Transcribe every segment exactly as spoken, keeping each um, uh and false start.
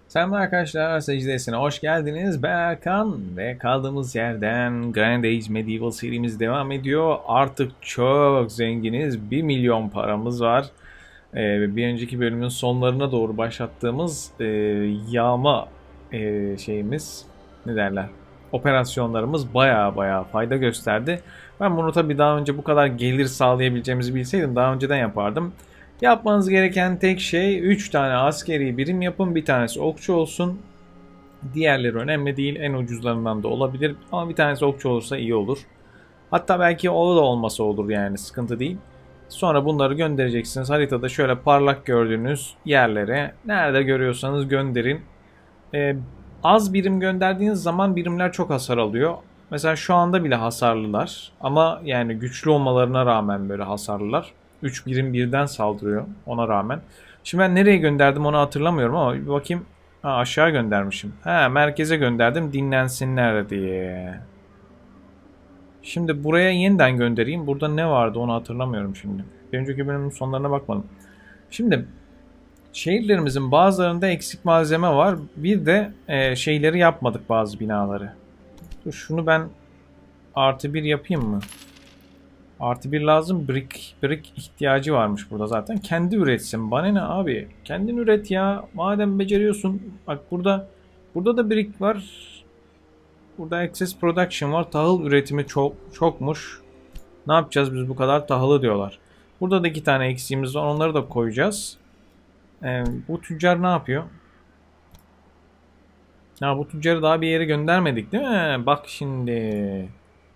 Selam arkadaşlar, Secdesi'ne hoş geldiniz. Ben Erkan ve kaldığımız yerden Grand Age Medieval serimiz devam ediyor. Artık çok zenginiz. Bir milyon paramız var. Ee, bir önceki bölümün sonlarına doğru başlattığımız e, yağma e, şeyimiz, ne derler? Operasyonlarımız baya baya fayda gösterdi. Ben bunu tabii daha önce bu kadar gelir sağlayabileceğimizi bilseydim daha önceden yapardım. Yapmanız gereken tek şey üç tane askeri birim yapın. Bir tanesi okçu olsun. Diğerleri önemli değil. En ucuzlarından da olabilir. Ama bir tanesi okçu olursa iyi olur. Hatta belki o da olmasa olur yani sıkıntı değil. Sonra bunları göndereceksiniz. Haritada şöyle parlak gördüğünüz yerlere nerede görüyorsanız gönderin. Ee, az birim gönderdiğiniz zaman birimler çok hasar alıyor. Mesela şu anda bile hasarlılar. Ama yani güçlü olmalarına rağmen böyle hasarlılar. üç birim birden saldırıyor ona rağmen. Şimdi ben nereye gönderdim onu hatırlamıyorum ama bir bakayım. Ha, aşağı göndermişim. Ha, merkeze gönderdim dinlensinler diye. Şimdi buraya yeniden göndereyim. Burada ne vardı onu hatırlamıyorum şimdi. Bir önceki bölümün sonlarına bakmadım. Şimdi şehirlerimizin bazılarında eksik malzeme var. Bir de e, şeyleri yapmadık bazı binaları. Dur, şunu ben artı bir yapayım mı? Artı bir lazım. Brick, brick ihtiyacı varmış burada zaten. Kendi üretsin. Bana ne abi? Kendin üret ya. Madem beceriyorsun. Bak burada burada da brick var. Burada access production var. Tahıl üretimi çok çokmuş. Ne yapacağız biz bu kadar tahılı diyorlar. Burada da iki tane eksiğimiz var. Onları da koyacağız. Ee, bu tüccar ne yapıyor? Ya bu tüccarı daha bir yere göndermedik değil mi? Bak şimdi.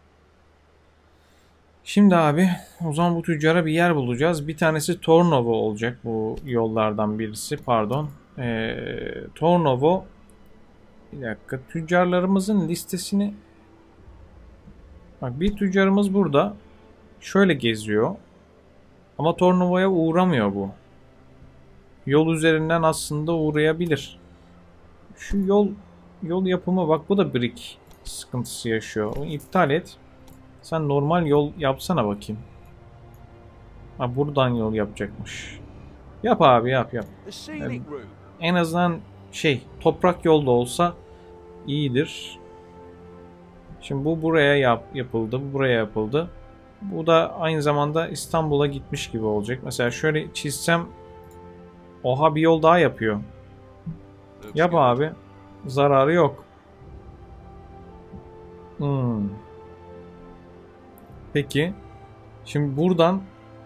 Şimdi abi o zaman bu tüccara bir yer bulacağız. Bir tanesi Tornovo olacak bu yollardan birisi. Pardon. Ee, Tornovo. Bir dakika. Tüccarlarımızın listesini. Bak bir tüccarımız burada. Şöyle geziyor. Ama Tornovo'ya uğramıyor bu. Yol üzerinden aslında uğrayabilir. Şu yol yol yapımı bak bu da brick sıkıntısı yaşıyor. Onu iptal et. Sen normal yol yapsana bakayım. Ha buradan yol yapacakmış. Yap abi yap yap. Yani en azından şey toprak yolda olsa iyidir. Şimdi bu buraya yap, yapıldı. Bu buraya yapıldı. Bu da aynı zamanda İstanbul'a gitmiş gibi olacak. Mesela şöyle çizsem oha bir yol daha yapıyor. Yap abi. Zararı yok. Hmm. Peki. Şimdi buradan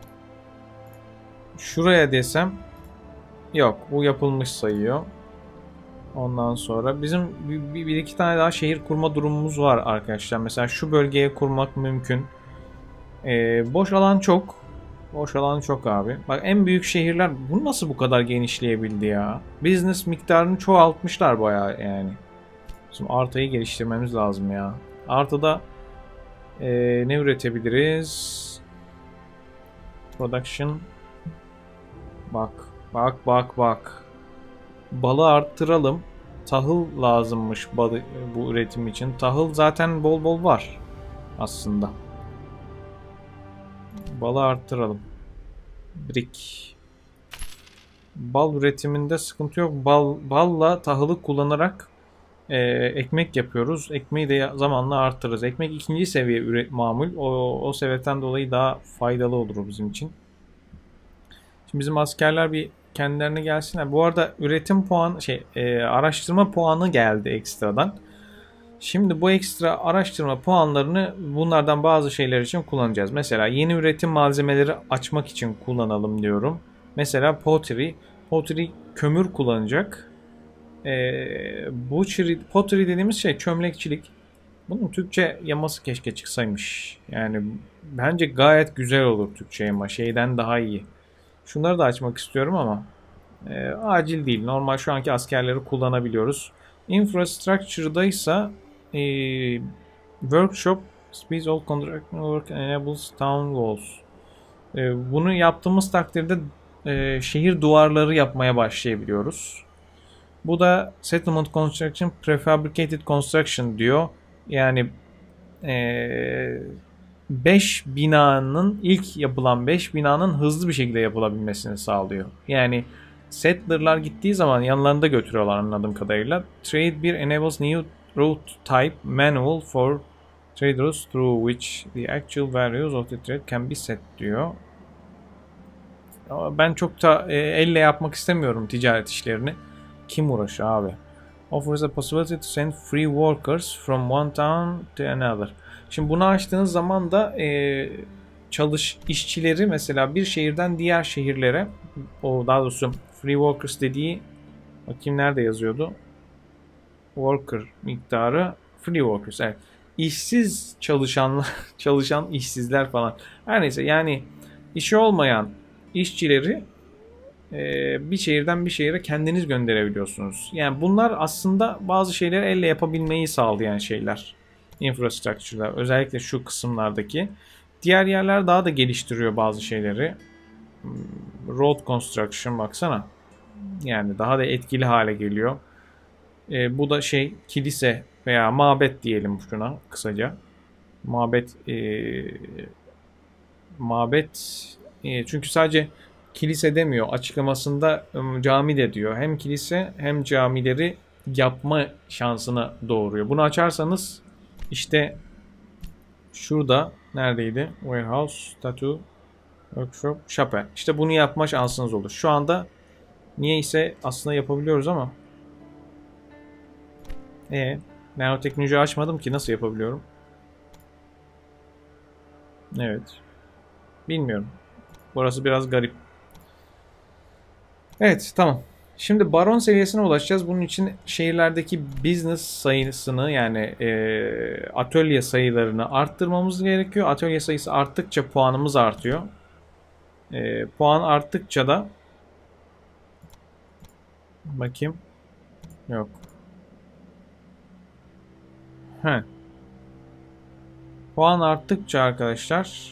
şuraya desem yok. Bu yapılmış sayıyor. Ondan sonra bizim bir, bir iki tane daha şehir kurma durumumuz var arkadaşlar. Mesela şu bölgeye kurmak mümkün. Ee, boş alan çok. Boş alan çok abi. Bak en büyük şehirler bu nasıl bu kadar genişleyebildi ya? Business miktarını çoğaltmışlar bayağı yani. Şimdi artıyı geliştirmemiz lazım ya. Artıda ee, ne üretebiliriz? Production. Bak. Bak bak bak. Balı arttıralım. Tahıl lazımmış balı, bu üretim için. Tahıl zaten bol bol var aslında. Balı arttıralım. Brick. Bal üretiminde sıkıntı yok. Bal, balla tahılı kullanarak e, ekmek yapıyoruz. Ekmeği de zamanla arttırırız. Ekmek ikinci seviye üret, mamul. O, o sebepten dolayı daha faydalı olur bizim için. Şimdi bizim askerler bir kendilerine gelsinler. Bu arada üretim puan şey e, araştırma puanı geldi ekstradan. Şimdi bu ekstra araştırma puanlarını bunlardan bazı şeyler için kullanacağız. Mesela yeni üretim malzemeleri açmak için kullanalım diyorum. Mesela pottery. Pottery kömür kullanacak. Ee, butchery, pottery dediğimiz şey çömlekçilik. Bunun Türkçe yaması keşke çıksaymış. Yani bence gayet güzel olur Türkçe yama. Şeyden daha iyi. Şunları da açmak istiyorum ama e, acil değil. Normal şu anki askerleri kullanabiliyoruz. Infrastructure'daysa e, workshop space all contracting work enables town walls. E, bunu yaptığımız takdirde e, şehir duvarları yapmaya başlayabiliyoruz. Bu da settlement construction prefabricated construction diyor. Yani beş binanın ilk yapılan beş binanın hızlı bir şekilde yapılabilmesini sağlıyor. Yani settler'lar gittiği zaman yanlarında götürüyorlar anladığım kadarıyla. Trade bir enables new route type manual for traders through which the actual values of the trade can be set diyor. Ama ben çok da e, elle yapmak istemiyorum ticaret işlerini. Kim uğraşır abi? Offers a possibility to send free workers from one town to another. Şimdi bunu açtığınız zaman da e, çalış işçileri mesela bir şehirden diğer şehirlere, o daha doğrusu free workers dediği, bakayım nerede yazıyordu? Worker miktarı free workers. Evet. İşsiz çalışanlar, çalışan işsizler falan. Her neyse yani işi olmayan işçileri bir şehirden bir şehire kendiniz gönderebiliyorsunuz. Yani bunlar aslında bazı şeyleri elle yapabilmeyi sağlayan şeyler. Infrastructure'lar. Özellikle şu kısımlardaki. Diğer yerler daha da geliştiriyor bazı şeyleri. Road construction baksana. Yani daha da etkili hale geliyor. E, bu da şey kilise veya mabet diyelim şuna kısaca. Mabet e, mabet e, çünkü sadece kilise demiyor. Açıklamasında cami de diyor. Hem kilise hem camileri yapma şansını doğuruyor. Bunu açarsanız işte şurada neredeydi? Warehouse, tattoo, workshop, chapel. İşte bunu yapma şansınız olur. Şu anda niyeyse aslında yapabiliyoruz ama e ben o teknolojiyi açmadım ki nasıl yapabiliyorum? Evet. Bilmiyorum. Burası biraz garip. Evet, tamam. Şimdi baron seviyesine ulaşacağız. Bunun için şehirlerdeki business sayısını yani e, atölye sayılarını arttırmamız gerekiyor. Atölye sayısı arttıkça puanımız artıyor. E, puan arttıkça da bakayım. Yok. He. Puan arttıkça arkadaşlar,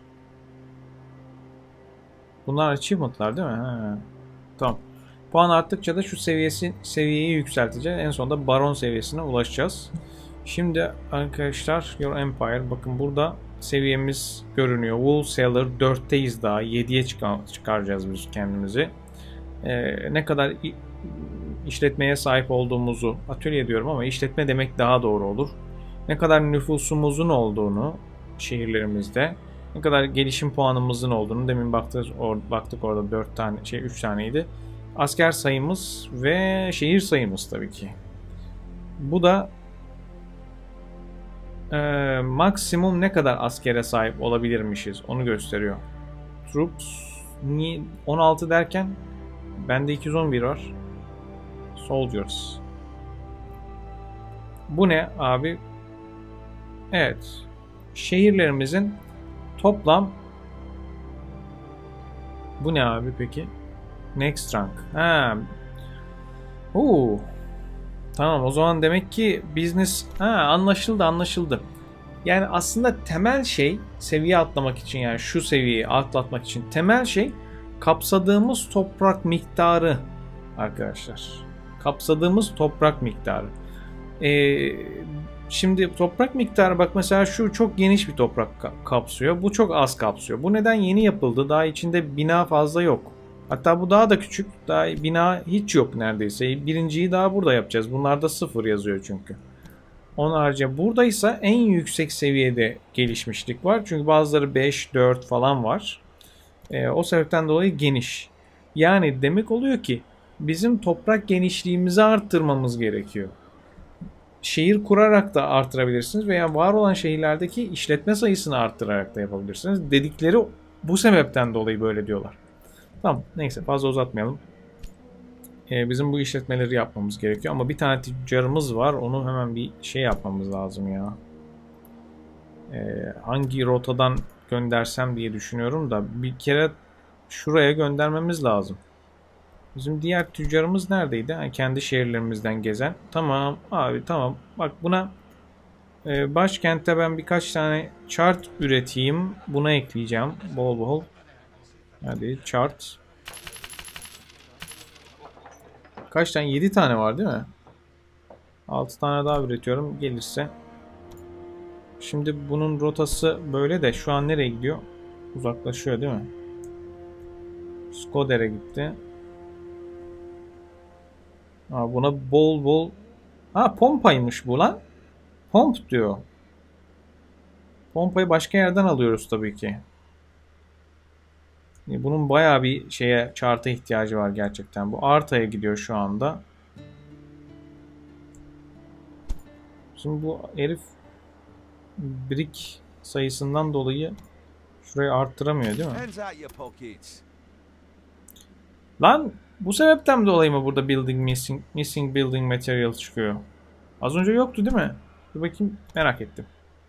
bunlar achievement'lar değil mi? He. Tamam. Puan arttıkça da şu seviyesi seviyeyi yükselteceğiz. En sonunda baron seviyesine ulaşacağız. Şimdi arkadaşlar Your Empire, bakın burada seviyemiz görünüyor. Wool Seller dörtteyiz daha. yediye çıkaracağız biz kendimizi. Ee, ne kadar işletmeye sahip olduğumuzu, atölye diyorum ama işletme demek daha doğru olur. Ne kadar nüfusumuzun olduğunu şehirlerimizde, ne kadar gelişim puanımızın olduğunu, demin baktık, or, baktık orada dört tane şey üç taneydi. Asker sayımız ve şehir sayımız tabii ki. Bu da e, maksimum ne kadar askere sahip olabilirmişiz onu gösteriyor. Troops niye on altı derken bende iki yüz on bir var. Soldiers. Bu ne abi? Evet. Şehirlerimizin toplam, bu ne abi peki? Next rank. Ha. Oo. Tamam, o zaman demek ki business, ha, anlaşıldı anlaşıldı. Yani aslında temel şey seviye atlamak için, yani şu seviyeyi atlatmak için temel şey kapsadığımız toprak miktarı arkadaşlar. Kapsadığımız toprak miktarı. Ee, şimdi toprak miktarı, bak mesela şu çok geniş bir toprak kapsıyor. Bu çok az kapsıyor. Bu neden yeni yapıldı? Daha içinde bina fazla yok. Hatta bu daha da küçük. Daha bina hiç yok neredeyse. Birinciyi daha burada yapacağız. Bunlarda sıfır yazıyor çünkü. Onun harici buradaysa en yüksek seviyede gelişmişlik var. Çünkü bazıları beş, dört falan var. E, o sebepten dolayı geniş. Yani demek oluyor ki bizim toprak genişliğimizi arttırmamız gerekiyor. Şehir kurarak da artırabilirsiniz veya var olan şehirlerdeki işletme sayısını arttırarak da yapabilirsiniz. Dedikleri bu sebepten dolayı böyle diyorlar. Tamam, neyse fazla uzatmayalım. Ee, bizim bu işletmeleri yapmamız gerekiyor ama bir tane tüccarımız var. Onu hemen bir şey yapmamız lazım ya. Ee, hangi rotadan göndersem diye düşünüyorum da bir kere şuraya göndermemiz lazım. Bizim diğer tüccarımız neredeydi? Yani kendi şehirlerimizden gezen. Tamam abi, tamam. Bak buna e, başkentte ben birkaç tane chart üreteyim. Buna ekleyeceğim bol bol. Hadi chart. Kaç tane? yedi tane var değil mi? altı tane daha üretiyorum gelirse. Şimdi bunun rotası böyle de şu an nereye gidiyor? Uzaklaşıyor değil mi? Skoder'e gitti. Ha, buna bol bol... Ha, pompaymış bu lan. Pomp diyor. Pompayı başka yerden alıyoruz tabii ki. Bunun bayağı bir şeye, chart'a ihtiyacı var gerçekten. Bu Arta'ya gidiyor şu anda. Şimdi bu herif brick sayısından dolayı şurayı arttıramıyor değil mi? Lan bu sebepten dolayı mı burada building missing, missing building material çıkıyor? Az önce yoktu değil mi? Bir bakayım, merak ettim.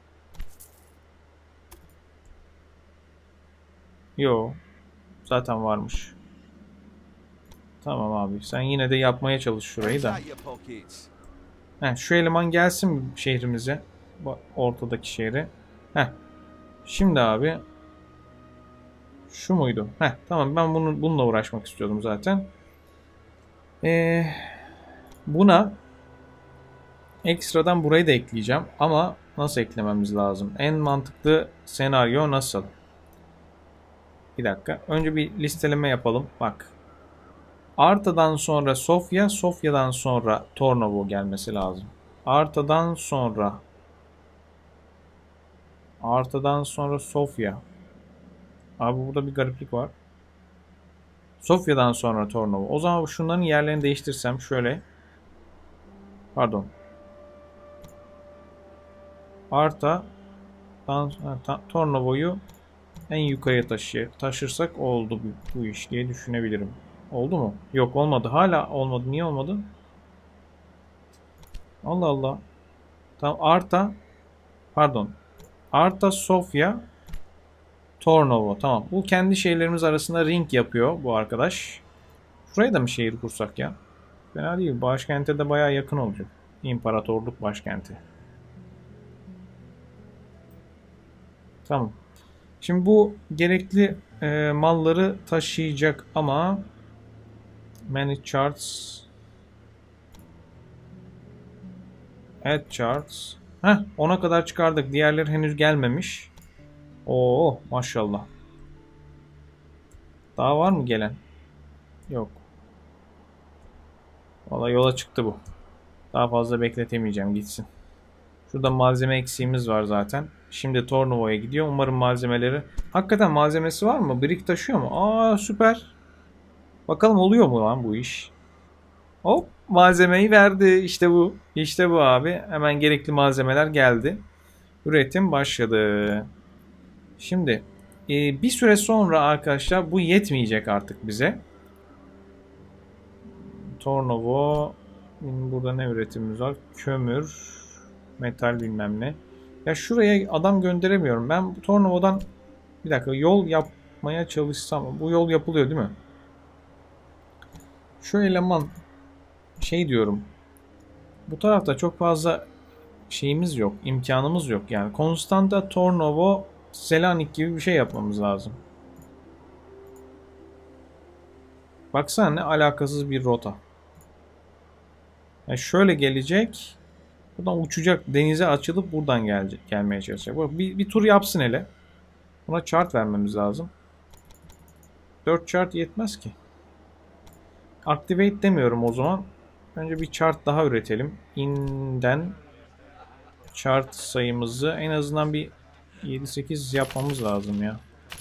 Yo, zaten varmış. Tamam abi, sen yine de yapmaya çalış şurayı da. Heh, şu eleman gelsin şehrimize. Ortadaki şehre. Heh. Şimdi abi. Şu muydu? Heh, tamam, ben bunu, bununla uğraşmak istiyordum zaten. Ee, buna ekstradan burayı da ekleyeceğim. Ama nasıl eklememiz lazım? En mantıklı senaryo nasıl? Bir dakika. Önce bir listeleme yapalım. Bak. Arta'dan sonra Sofya, Sofya'dan sonra Tornovo gelmesi lazım. Arta'dan sonra Arta'dan sonra Sofya. Abi burada bir gariplik var. Sofya'dan sonra Tornovo. O zaman şunların yerlerini değiştirsem şöyle. Pardon. Arta'dan Tornovo'yu en yukarıya taşı, taşırsak oldu bu, bu iş diye düşünebilirim. Oldu mu? Yok, olmadı. Hala olmadı. Niye olmadı? Allah Allah. Tamam, Arta pardon. Arta, Sofya, Tornovo. Tamam. Bu kendi şehirlerimiz arasında ring yapıyor bu arkadaş. Şuraya da mı şehir kursak ya? Fena değil. Başkente de bayağı yakın olacak. İmparatorluk başkenti. Tamam. Şimdi bu gerekli e, malları taşıyacak ama manage charts, add charts. Heh, ona kadar çıkardık. Diğerleri henüz gelmemiş. Oo, maşallah. Daha var mı gelen? Yok. Vallahi yola çıktı bu. Daha fazla bekletemeyeceğim, gitsin. Şurada malzeme eksiğimiz var zaten. Şimdi Tornovo'ya gidiyor. Umarım malzemeleri... Hakikaten malzemesi var mı? Brick taşıyor mu? Aa, süper. Bakalım oluyor mu lan bu iş? Hop, malzemeyi verdi. İşte bu. İşte bu abi. Hemen gerekli malzemeler geldi. Üretim başladı. Şimdi e, bir süre sonra arkadaşlar bu yetmeyecek artık bize. Tornovo. Burada ne üretimimiz var? Kömür, metal bilmem ne. Ya şuraya adam gönderemiyorum. Ben bu Tornovo'dan bir dakika yol yapmaya çalışsam. Bu yol yapılıyor değil mi? Şu eleman şey diyorum. Bu tarafta çok fazla şeyimiz yok. İmkanımız yok. Yani Konstanta, Tornovo, Selanik gibi bir şey yapmamız lazım. Baksana ne alakasız bir rota. Yani şöyle gelecek. Buradan uçacak. Denize açılıp buradan gelecek, gelmeye çalışacak. Bir, bir tur yapsın hele. Buna chart vermemiz lazım. dört chart yetmez ki. Activate demiyorum o zaman. Önce bir chart daha üretelim. In'den chart sayımızı en azından bir yedi sekiz yapmamız lazım ya.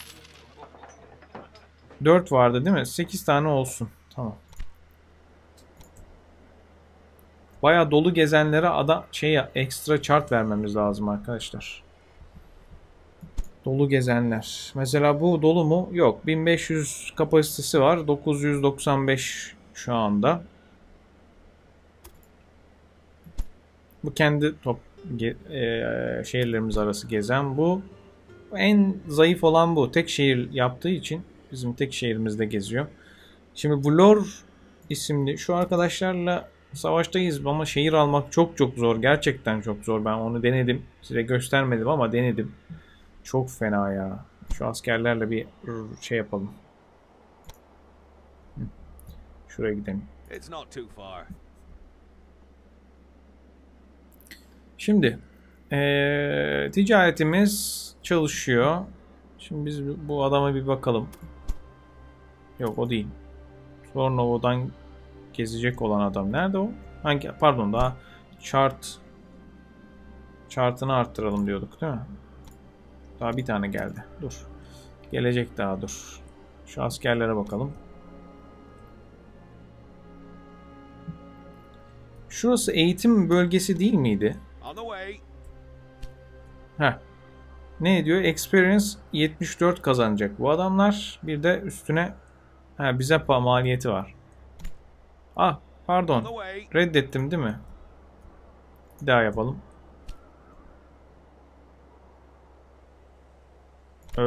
dört vardı değil mi? sekiz tane olsun. Tamam. Bayağı dolu gezenlere ada şey ekstra chart vermemiz lazım arkadaşlar. Dolu gezenler. Mesela bu dolu mu? Yok. bin beş yüz kapasitesi var. dokuz yüz doksan beş şu anda. Bu kendi top e, şehirlerimiz arası gezen bu. En zayıf olan bu. Tek şehir yaptığı için bizim tek şehrimizde geziyor. Şimdi Vlor isimli şu arkadaşlarla savaştayız ama şehir almak çok çok zor. Gerçekten çok zor. Ben onu denedim. Size göstermedim ama denedim. Çok fena ya. Şu askerlerle bir şey yapalım. Şuraya gidelim. Şimdi ee, ticaretimiz çalışıyor. Şimdi biz bu adama bir bakalım. Yok, o değil. Tornovo'dan gezecek olan adam. Nerede o? Hangi? Pardon, daha chart chartını arttıralım diyorduk değil mi? Daha bir tane geldi. Dur. Gelecek daha, dur. Şu askerlere bakalım. Şurası eğitim bölgesi değil miydi? Heh. Ne diyor? Experience yetmiş dört kazanacak bu adamlar. Bir de üstüne ha, bize maliyeti var. Ah, pardon. Reddettim değil mi? Bir daha yapalım. Ee,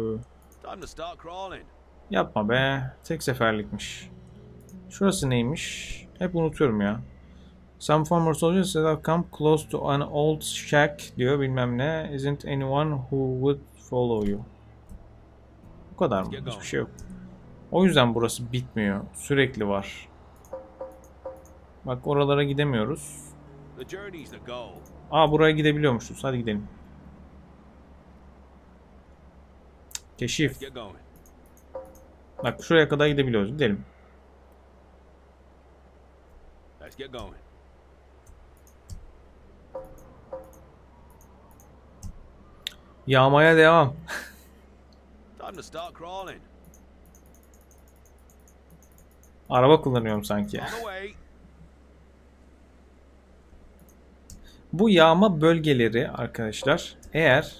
yapma be. Tek seferlikmiş. Şurası neymiş? Hep unutuyorum ya. Some former soldiers that have come close to an old shack diyor bilmem ne. Isn't anyone who would follow you. Bu kadar mı? Hiçbir şey yok. O yüzden burası bitmiyor. Sürekli var. Bak oralara gidemiyoruz. Aa, buraya gidebiliyormuşuz. Hadi gidelim. Keşif. Bak şuraya kadar gidebiliyoruz. Gidelim. Yağmaya devam. Araba kullanıyorum sanki. Bu yağma bölgeleri arkadaşlar, eğer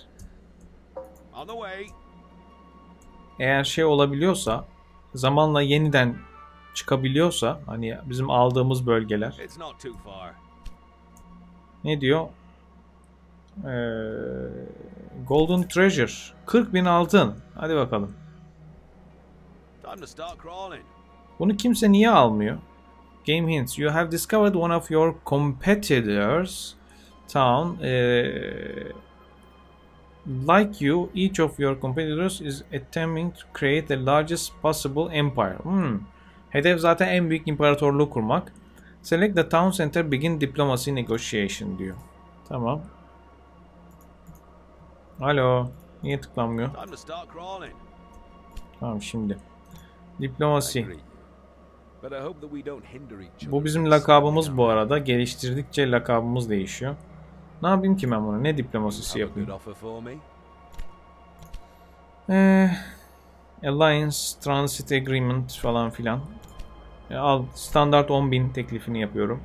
eğer şey olabiliyorsa, zamanla yeniden çıkabiliyorsa, hani bizim aldığımız bölgeler. Ne diyor? Ee, Golden Treasure. kırk bin altın. Hadi bakalım. Bunu kimse niye almıyor? Game hints. You have discovered one of your competitors town. Uh, like you, each of your competitors is attempting to create the largest possible empire. Hmm. Hedef zaten en büyük imparatorluğu kurmak. Select the town center, begin diplomacy negotiation diyor. Tamam. Alo. Niye tıklanmıyor? Tamam şimdi. Diplomasi. Bu bizim lakabımız bu arada. Geliştirdikçe lakabımız değişiyor. Ne yapayım ki ben bunu? Ne diplomasisi yapayım? Ee, Alliance, Transit Agreement falan filan. E, al, standart on bin teklifini yapıyorum.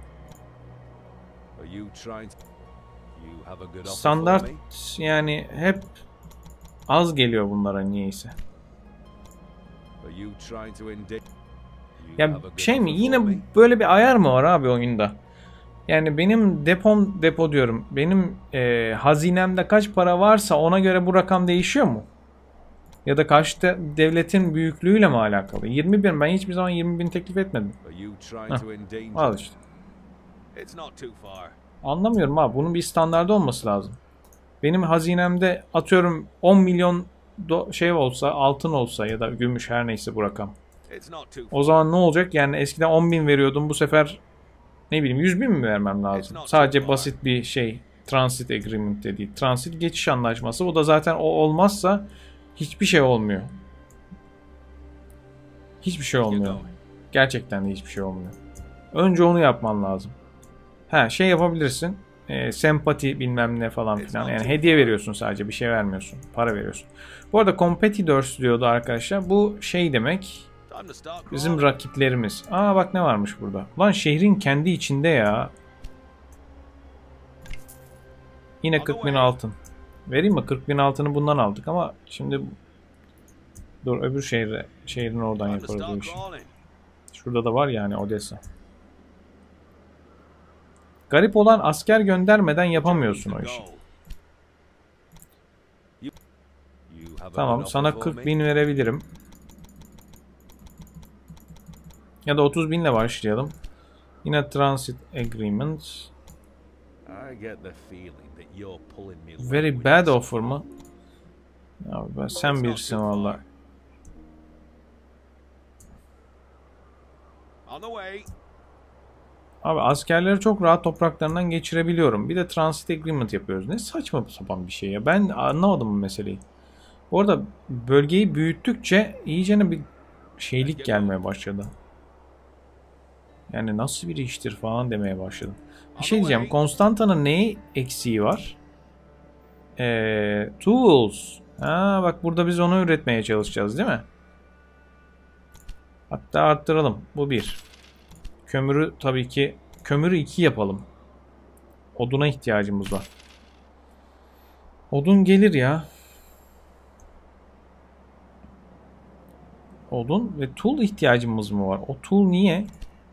Standart yani hep az geliyor bunlara niyeyse. Ya şey mi? Yine böyle bir ayar mı var abi oyunda? Yani benim depom depo diyorum. Benim e, hazinemde kaç para varsa ona göre bu rakam değişiyor mu? Ya da karşıda devletin büyüklüğüyle mi alakalı? yirmi bin, ben hiçbir zaman yirmi bin teklif etmedim. Heh, al işte. Anlamıyorum abi. Bunun bir standardı olması lazım. Benim hazinemde atıyorum on milyon şey olsa, altın olsa ya da gümüş, her neyse bu rakam. O zaman ne olacak? Yani eskiden on bin veriyordum. Bu sefer ne bileyim yüz bin mi vermem lazım? Sadece basit bir şey. Transit Agreement dediği. Transit geçiş anlaşması. O da zaten o olmazsa hiçbir şey olmuyor. Hiçbir şey olmuyor. Gerçekten de hiçbir şey olmuyor. Önce onu yapman lazım. Ha, şey yapabilirsin. E, sempati bilmem ne falan filan. Yani hediye veriyorsun, sadece bir şey vermiyorsun. Para veriyorsun. Bu arada competitors diyordu arkadaşlar. Bu şey demek. Bizim rakiplerimiz. Aa bak ne varmış burada. Lan şehrin kendi içinde ya. Yine kırk bin altın. Vereyim mi? kırk bin altını bundan aldık ama şimdi dur öbür şehre, şehrin oradan yaparız bu işi. Şurada da var yani Odessa. Garip olan asker göndermeden yapamıyorsun o işi. Tamam, sana kırk bin verebilirim. Ya da otuz binle başlayalım. Yine Transit Agreement. Very bad offer mı? Ya ben, sen bilirsin valla. Abi askerleri çok rahat topraklarından geçirebiliyorum. Bir de Transit Agreement yapıyoruz. Ne saçma sapan bir şey ya. Ben anlamadım bu meseleyi. Bu arada bölgeyi büyüttükçe iyicene bir şeylik gelmeye başladı. Yani nasıl bir iştir falan demeye başladım. Bir şey diyeceğim. Konstanta'nın neyi eksiği var? Ee, tools. Ha, bak burada biz onu üretmeye çalışacağız değil mi? Hatta arttıralım. Bu bir. Kömürü tabii ki kömürü iki yapalım. Oduna ihtiyacımız var. Odun gelir ya. Odun ve tool ihtiyacımız mı var? O tool niye?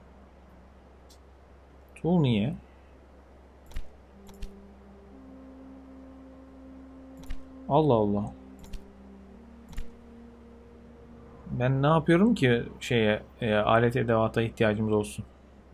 Tool niye? Allah Allah. Ben ne yapıyorum ki şeye e, alet edevata ihtiyacımız olsun.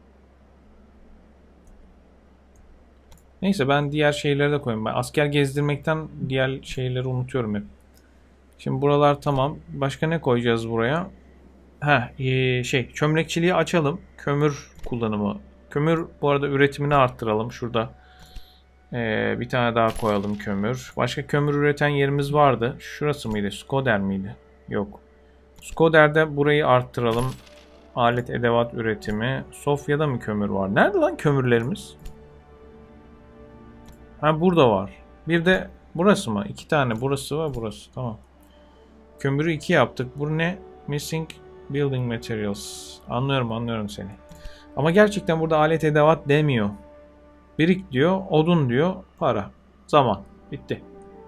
Neyse ben diğer şeyleri de koyayım. Ben asker gezdirmekten diğer şeyleri unutuyorum hep. Şimdi buralar tamam. Başka ne koyacağız buraya? Ha, e, şey çömlekçiliği açalım. Kömür kullanımı. Kömür bu arada üretimini arttıralım. Şurada e, bir tane daha koyalım kömür. Başka kömür üreten yerimiz vardı. Şurası mıydı? Skoder miydi? Yok. Skoder'de burayı arttıralım. Alet edevat üretimi. Sofya'da mı kömür var? Nerede lan kömürlerimiz? Ha burada var. Bir de burası mı? İki tane burası var burası. Tamam. Kömürü iki yaptık. Bu ne? Missing building materials. Anlıyorum anlıyorum seni. Ama gerçekten burada alet edevat demiyor. Birik diyor. Odun diyor. Para. Zaman. Bitti.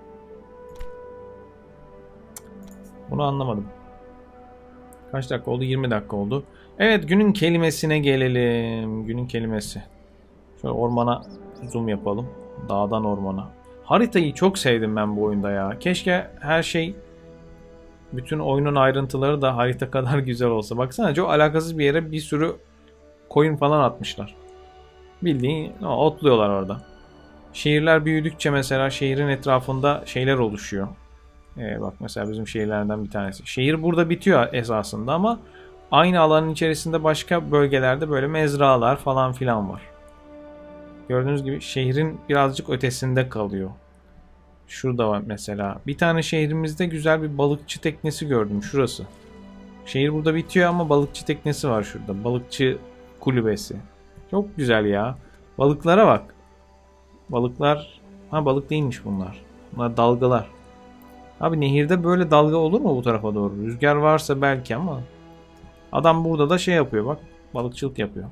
Bunu anlamadım. Kaç dakika oldu? yirmi dakika oldu. Evet günün kelimesine gelelim. Günün kelimesi. Şöyle ormana zoom yapalım. Dağdan ormana. Haritayı çok sevdim ben bu oyunda ya. Keşke her şey, bütün oyunun ayrıntıları da harita kadar güzel olsa. Baksana çok alakasız bir yere bir sürü koyun falan atmışlar. Bildiğin otluyorlar orada. Şehirler büyüdükçe mesela şehrin etrafında şeyler oluşuyor. Ee, bak mesela bizim şehirlerden bir tanesi. Şehir burada bitiyor esasında ama aynı alanın içerisinde başka bölgelerde böyle mezralar falan filan var. Gördüğünüz gibi şehrin birazcık ötesinde kalıyor. Şurada var mesela. Bir tane şehrimizde güzel bir balıkçı teknesi gördüm. Şurası. Şehir burada bitiyor ama balıkçı teknesi var şurada. Balıkçı kulübesi. Çok güzel ya. Balıklara bak. Balıklar... Ha balık değilmiş bunlar. Bunlar dalgalar. Abi nehirde böyle dalga olur mu bu tarafa doğru? Rüzgar varsa belki ama. Adam burada da şey yapıyor bak. Balıkçılık yapıyor.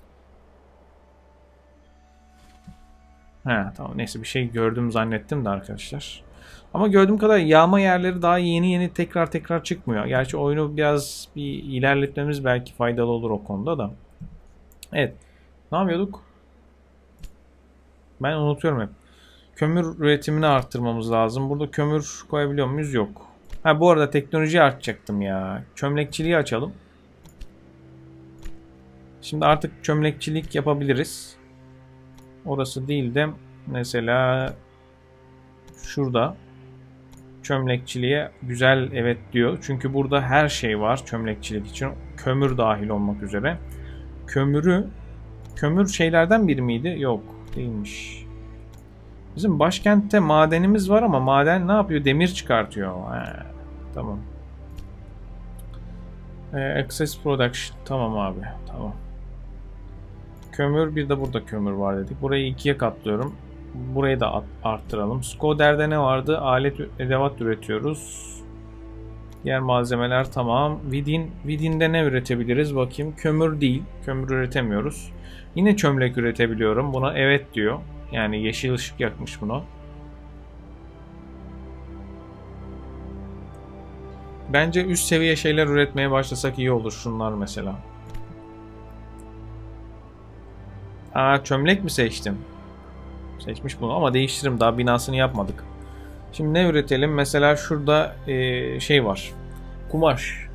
He tamam neyse bir şey gördüm zannettim de arkadaşlar. Ama gördüğüm kadar yağma yerleri daha yeni yeni tekrar tekrar çıkmıyor. Gerçi oyunu biraz bir ilerletmemiz belki faydalı olur o konuda da. Evet. Ne yapıyorduk? Ben unutuyorum hep. Kömür üretimini arttırmamız lazım. Burada kömür koyabiliyor muyuz? Yok. Ha bu arada teknolojiyi artacaktım ya. Çömlekçiliği açalım. Şimdi artık çömlekçilik yapabiliriz. Orası değil de mesela şurada çömlekçiliğe güzel evet diyor. Çünkü burada her şey var çömlekçilik için. Kömür dahil olmak üzere. Kömürü kömür şeylerden biri miydi? Yok değilmiş. Bizim başkentte madenimiz var ama maden ne yapıyor? Demir çıkartıyor. He, tamam. Ee, Access Production. Tamam abi. Tamam. Kömür bir de burada kömür var dedik. Burayı ikiye katlıyorum. Burayı da arttıralım. Skoder'de ne vardı? Alet edevat üretiyoruz. Diğer malzemeler tamam. Vidin, Vidin'de ne üretebiliriz? Bakayım. Kömür değil. Kömür üretemiyoruz. Yine çömlek üretebiliyorum. Buna evet diyor. Yani yeşil ışık yakmış buna. Bence üst seviye şeyler üretmeye başlasak iyi olur. Şunlar mesela. Aa çömlek mi seçtim? Seçmiş bunu ama değiştiririm. Daha binasını yapmadık. Şimdi ne üretelim? Mesela şurada e, şey var. Kumaş.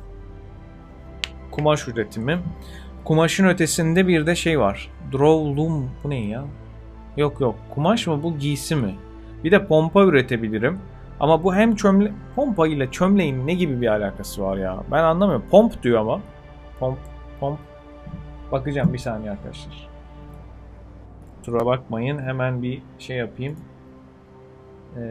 Kumaş üretimi. Kumaşın ötesinde bir de şey var. Draw loom. Bu ne ya? Yok yok. Kumaş mı bu? Giysi mi? Bir de pompa üretebilirim. Ama bu hem çömle... Pompa ile çömleğin ne gibi bir alakası var ya? Ben anlamıyorum. Pomp diyor ama. Pomp. Pomp. Bakacağım bir saniye arkadaşlar. Kusura bakmayın. Hemen bir şey yapayım.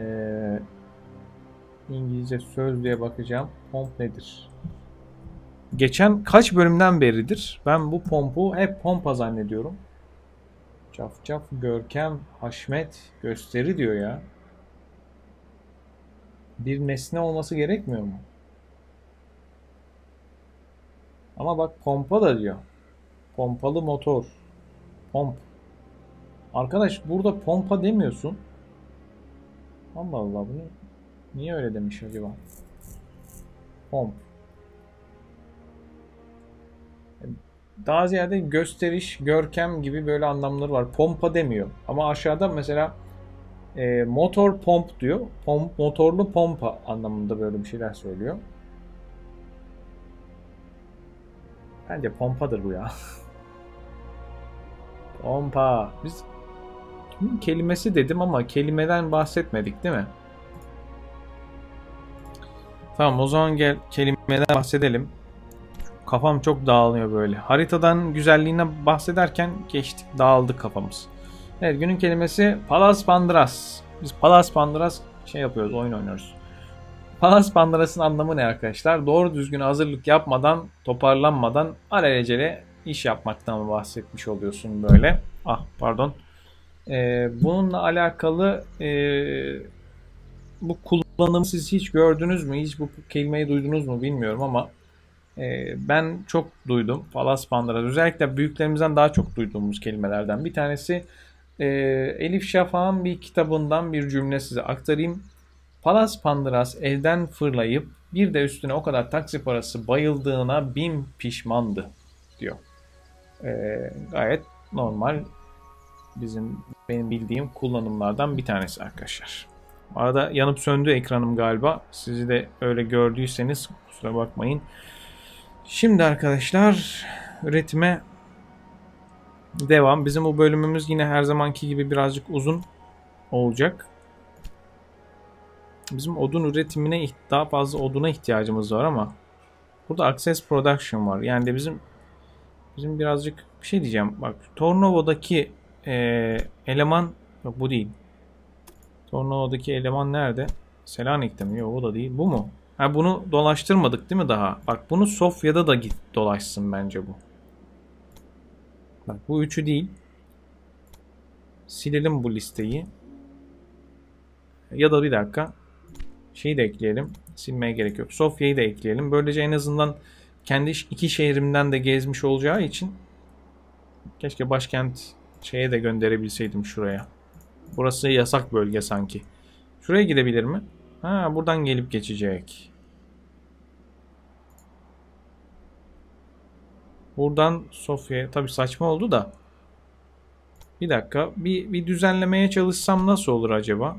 Ee, İngilizce sözlüğe bakacağım. Pomp nedir? Geçen kaç bölümden beridir ben bu pompu hep pompa zannediyorum. Cafcaf, görkem, haşmet, gösteri diyor ya. Bir nesne olması gerekmiyor mu? Ama bak pompa da diyor. Pompalı motor. Pomp. Arkadaş burada pompa demiyorsun. Allah Allah, bunu niye öyle demiş acaba? Pomp. Daha ziyade gösteriş, görkem gibi böyle anlamları var. Pompa demiyor. Ama aşağıda mesela e, motor pomp diyor. Pomp, motorlu pompa anlamında böyle bir şeyler söylüyor. Bence pompadır bu ya. Pompa. Biz kelimesi dedim ama kelimeden bahsetmedik değil mi? Tamam, o zaman gel kelimeden bahsedelim. Kafam çok dağılıyor böyle. Haritadan güzelliğine bahsederken geçtik, dağıldı kafamız. Evet, günün kelimesi Palas Pandras. Biz Palas Pandras şey yapıyoruz, oyun oynuyoruz. Palas Pandras'ın anlamı ne arkadaşlar? Doğru düzgün hazırlık yapmadan, toparlanmadan alelacele iş yapmaktan bahsetmiş oluyorsun böyle. Ah pardon. Ee, bununla alakalı e, bu kullanımı siz hiç gördünüz mü? Hiç bu kelimeyi duydunuz mu bilmiyorum ama e, ben çok duydum. Palas Pandras. Özellikle büyüklerimizden daha çok duyduğumuz kelimelerden bir tanesi. E, Elif Şafak'ın bir kitabından bir cümle size aktarayım. Palas Pandras elden fırlayıp bir de üstüne o kadar taksi parası bayıldığına bin pişmandı diyor. E, gayet normal, bizim benim bildiğim kullanımlardan bir tanesi arkadaşlar. Arada yanıp söndü ekranım galiba. Sizi de öyle gördüyseniz kusura bakmayın. Şimdi arkadaşlar üretime devam. Bizim bu bölümümüz yine her zamanki gibi birazcık uzun olacak. Bizim odun üretimine daha fazla oduna ihtiyacımız var ama burada Access Production var. Yani de bizim bizim birazcık bir şey diyeceğim. Bak Tornovo'daki e, eleman yok, bu değil. Tornovo'daki eleman nerede? Selanik'te mi? Yok, o da değil. Bu mu? Ha, bunu dolaştırmadık değil mi daha? Bak bunu Sofya'da da git dolaşsın bence bu. Bak bu üçü değil. Silelim bu listeyi. Ya da bir dakika. Şeyi de ekleyelim. Silmeye gerek yok. Sofya'yı da ekleyelim. Böylece en azından kendi iki şehrimden de gezmiş olacağı için keşke başkent şeye de gönderebilseydim şuraya. Burası yasak bölge sanki. Şuraya gidebilir mi? Ha, buradan gelip geçecek. Buradan Sofya. Tabii saçma oldu da. Bir dakika. Bir, bir düzenlemeye çalışsam nasıl olur acaba?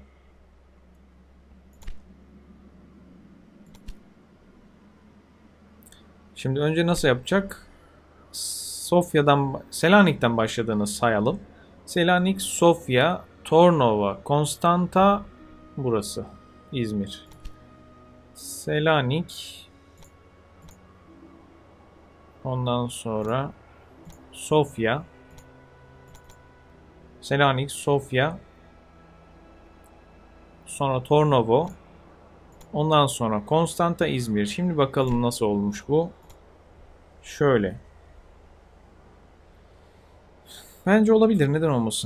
Şimdi önce nasıl yapacak? Sofya'dan, Selanik'ten başladığını sayalım. Selanik, Sofya, Tornova, Konstanta, burası İzmir. Selanik, ondan sonra Sofya, Selanik, Sofya, sonra Tornovo, ondan sonra Konstanta, İzmir. Şimdi bakalım nasıl olmuş bu. Şöyle. Bence olabilir. Neden olmasın?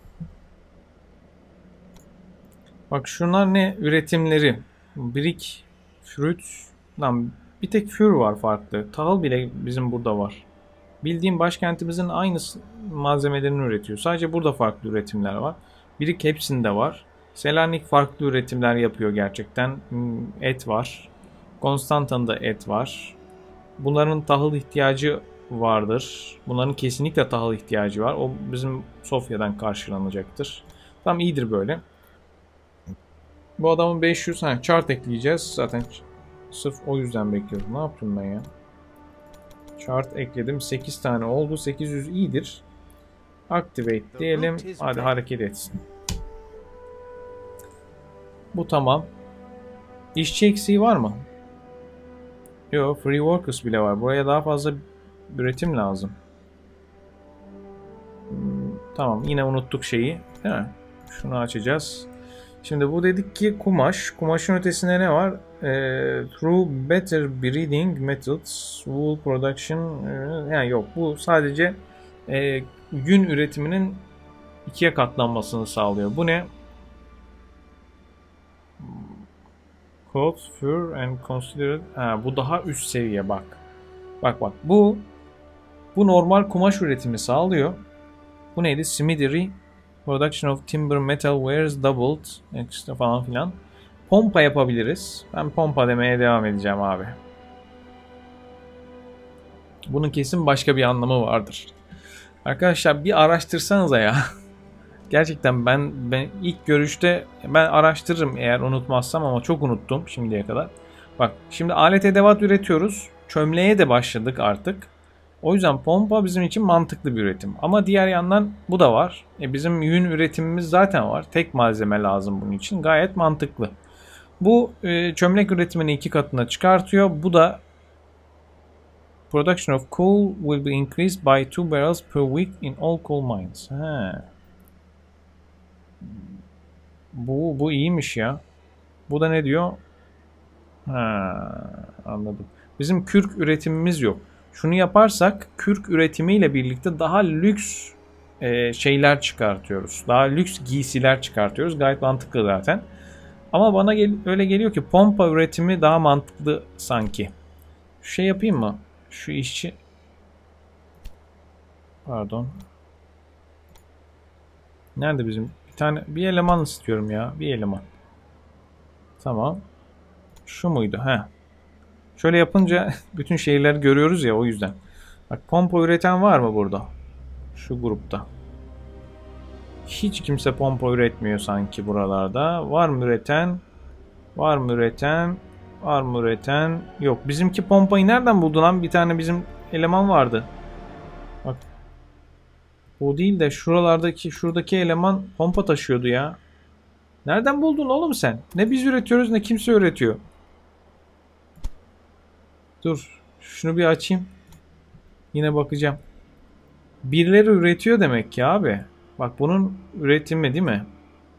Bak şunlar ne? Üretimleri. Brick, fruit. Lan bir tek für var farklı. Tahıl bile bizim burada var. Bildiğim başkentimizin aynı malzemelerini üretiyor. Sadece burada farklı üretimler var. Brick hepsinde var. Selanik farklı üretimler yapıyor gerçekten. Et var. Konstanta'nda et var. Bunların tahıl ihtiyacı vardır. Bunların kesinlikle tahıl ihtiyacı var. O bizim Sofya'dan karşılanacaktır. Tam iyidir böyle. Bu adamın beş yüz ha, chart ekleyeceğiz. Zaten sırf o yüzden bekliyorum. Ne yaptım ben ya? Chart ekledim. sekiz tane oldu. sekiz yüz iyidir. Activate diyelim. Hadi hareket etsin. Bu tamam. İşçi eksiği var mı? Yok. Free workers bile var. Buraya daha fazla üretim lazım. Hmm, tamam. Yine unuttuk şeyi. Değil mi? Şunu açacağız. Şimdi bu dedik ki kumaş. Kumaşın ötesinde ne var? E, through better breeding methods, wool production. E, yani yok. Bu sadece e, yün üretiminin ikiye katlanmasını sağlıyor. Bu ne? Coat, fur and considered. Ha, bu daha üst seviye bak. Bak bak. Bu bu normal kumaş üretimi sağlıyor. Bu neydi? Smithery production of timber metal wares doubled. İşte falan filan. Pompa yapabiliriz. Ben pompa demeye devam edeceğim abi. Bunun kesin başka bir anlamı vardır. Arkadaşlar bir araştırsanıza ya. Gerçekten ben ben ilk görüşte ben araştırırım eğer unutmazsam ama çok unuttum şimdiye kadar. Bak şimdi alet edevat üretiyoruz. Çömleğe de başladık artık. O yüzden pompa bizim için mantıklı bir üretim. Ama diğer yandan bu da var. E bizim yün üretimimiz zaten var. Tek malzeme lazım bunun için. Gayet mantıklı. Bu e, çömlek üretimini iki katına çıkartıyor. Bu da production of coal will be increased by two barrels per week in all coal mines. Ha. Bu, bu iyiymiş ya. Bu da ne diyor? Ha, anladım. Bizim kürk üretimimiz yok. Şunu yaparsak kürk üretimiyle birlikte daha lüks e, şeyler çıkartıyoruz. Daha lüks giysiler çıkartıyoruz. Gayet mantıklı zaten. Ama bana gel öyle geliyor ki pompa üretimi daha mantıklı sanki. Şu şey yapayım mı? Şu işçi... Pardon. Nerede bizim? Bir tane bir eleman istiyorum ya. Bir eleman. Tamam. Şu muydu? He. Şöyle yapınca bütün şeyleri görüyoruz ya o yüzden. Bak pompa üreten var mı burada? Şu grupta. Hiç kimse pompa üretmiyor sanki buralarda. Var mı üreten? Var mı üreten? Var mı üreten? Yok. Bizimki pompayı nereden buldu lan? Bir tane bizim eleman vardı. Bak. O değil de şuralardaki şuradaki eleman pompa taşıyordu ya. Nereden buldun oğlum sen? Ne biz üretiyoruz ne kimse üretiyor. Dur. Şunu bir açayım. Yine bakacağım. Birileri üretiyor demek ki abi. Bak bunun üretimi değil mi?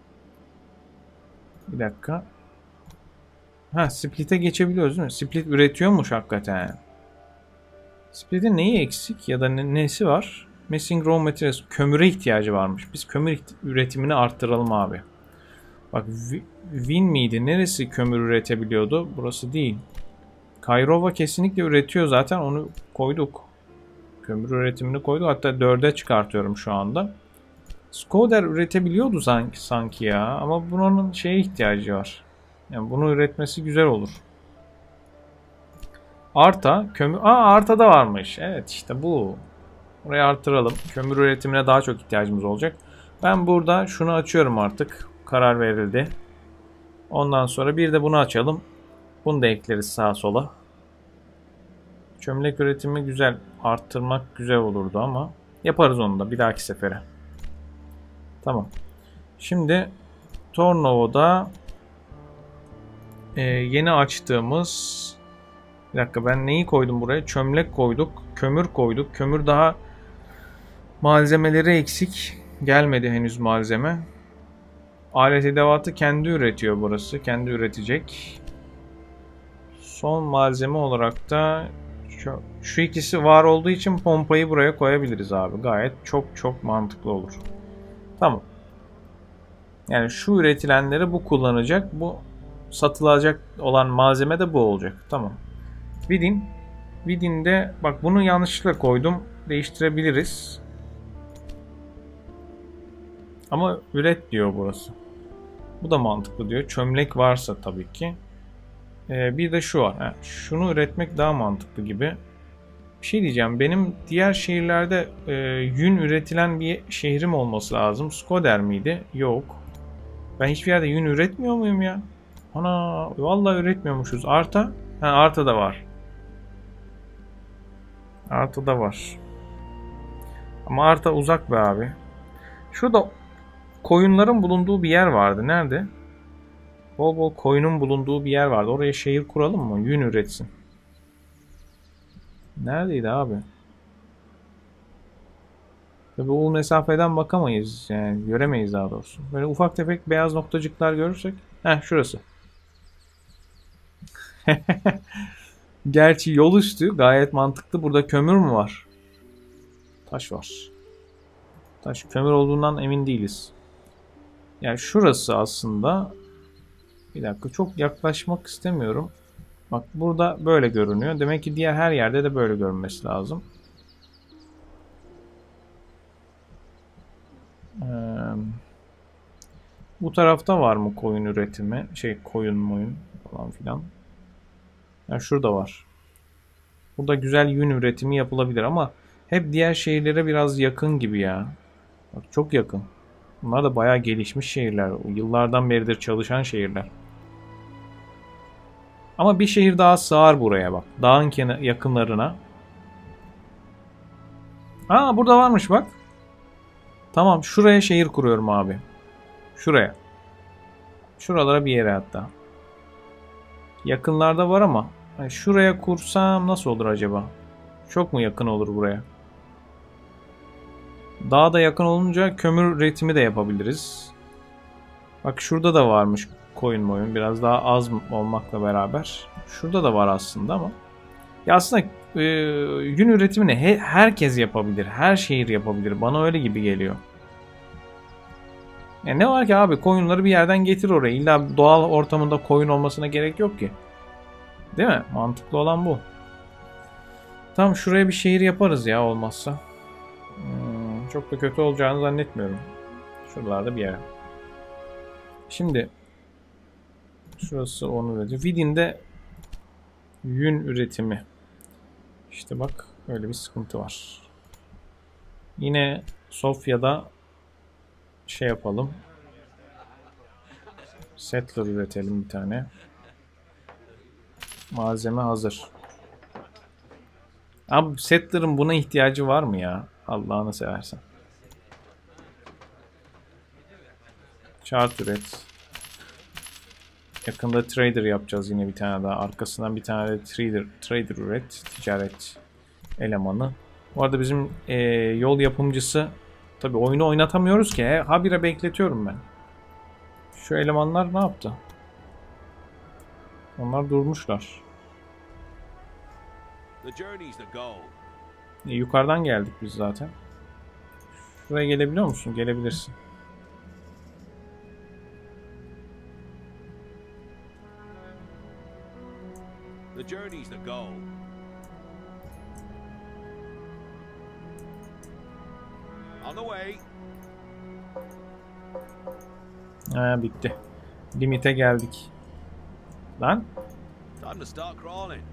Bir dakika. Ha split'e geçebiliyoruz değil mi? Split üretiyormuş hakikaten. Split'in neyi eksik ya da ne, nesi var? Missing raw materials. Kömüre ihtiyacı varmış. Biz kömür üretimini arttıralım abi. Bak Win miydi? Neresi kömür üretebiliyordu? Burası değil. Kayrova kesinlikle üretiyor zaten. Onu koyduk. Kömür üretimini koyduk. Hatta dörde çıkartıyorum şu anda. Skoder üretebiliyordu sanki, sanki ya. Ama bunun şeye ihtiyacı var. Yani bunu üretmesi güzel olur. Arta. Kömür. Aa Arta da varmış. Evet işte bu. Burayı artıralım. Kömür üretimine daha çok ihtiyacımız olacak. Ben burada şunu açıyorum artık. Karar verildi. Ondan sonra bir de bunu açalım. Bunu da ekleriz sağa sola. Çömlek üretimi güzel. Arttırmak güzel olurdu ama yaparız onu da bir dahaki sefere. Tamam. Şimdi Tornovo'da e, yeni açtığımız bir dakika ben neyi koydum buraya? Çömlek koyduk. Kömür koyduk. Kömür daha malzemeleri eksik. Gelmedi henüz malzeme. Alet edevatı kendi üretiyor burası. Kendi üretecek. Son malzeme olarak da şu, şu ikisi var olduğu için pompayı buraya koyabiliriz abi. Gayet çok çok mantıklı olur. Tamam. Yani şu üretilenleri bu kullanacak. Bu satılacak olan malzeme de bu olacak. Tamam. Within. Within'de bak bunu yanlışlıkla koydum. Değiştirebiliriz. Ama üret diyor burası. Bu da mantıklı diyor. Çömlek varsa tabii ki. Ee, bir de şu var. Ha, şunu üretmek daha mantıklı gibi. Bir şey diyeceğim. Benim diğer şehirlerde e, yün üretilen bir şehrim olması lazım. Skoder miydi? Yok. Ben hiçbir yerde yün üretmiyor muyum ya? Ana vallahi üretmiyormuşuz. Arta? Ha Arta da var. Arta da var. Ama Arta uzak be abi. Şurada koyunların bulunduğu bir yer vardı. Nerede? Bol bol koyunun bulunduğu bir yer vardı. Oraya şehir kuralım mı? Yün üretsin. Neredeydi abi? Tabii o mesafeden bakamayız yani göremeyiz daha doğrusu. Böyle ufak tefek beyaz noktacıklar görürsek. Heh şurası. Gerçi yol üstü gayet mantıklı. Burada kömür mü var? Taş var. Taş kömür olduğundan emin değiliz. Yani şurası aslında. Bir dakika çok yaklaşmak istemiyorum. Bak burada böyle görünüyor. Demek ki diğer her yerde de böyle görünmesi lazım. Ee, bu tarafta var mı koyun üretimi? Şey koyun moyun falan filan. Yani şurada var. Burada güzel yün üretimi yapılabilir ama hep diğer şehirlere biraz yakın gibi ya. Bak çok yakın. Bunlar da bayağı gelişmiş şehirler. Yıllardan beridir çalışan şehirler. Ama bir şehir daha sığar buraya bak. Dağın yakınlarına. Aa burada varmış bak. Tamam şuraya şehir kuruyorum abi. Şuraya. Şuralara bir yere hatta. Yakınlarda var ama hani şuraya kursam nasıl olur acaba? Çok mu yakın olur buraya? Daha da yakın olunca kömür üretimi de yapabiliriz. Bak şurada da varmış koyun moyun. Biraz daha az olmakla beraber. Şurada da var aslında ama. Ya aslında e, yün üretimini he, herkes yapabilir. Her şehir yapabilir. Bana öyle gibi geliyor. Ya ne var ki abi koyunları bir yerden getir oraya. İlla doğal ortamında koyun olmasına gerek yok ki. Değil mi? Mantıklı olan bu. Tamam şuraya bir şehir yaparız ya olmazsa. Hmm, çok da kötü olacağını zannetmiyorum. Şuralarda bir yere. Şimdi şurası onu üretiyor. Vidin'de yün üretimi. İşte bak öyle bir sıkıntı var. Yine Sofya'da şey yapalım. Settler üretelim bir tane. Malzeme hazır. Abi Settler'ın buna ihtiyacı var mı ya? Allah'ını seversen. Chart üret. Yakında trader yapacağız yine bir tane daha. Arkasından bir tane de trader, trader üret. Ticaret elemanı. Bu arada bizim e, yol yapımcısı tabi oyunu oynatamıyoruz ki. Habire bekletiyorum ben. Şu elemanlar ne yaptı? Onlar durmuşlar. E, yukarıdan geldik biz zaten. Şuraya gelebiliyor musun? Gelebilirsin. The journey's the goal. On the way. Ha bitti. Limite geldik. Lan. Time to start crawling.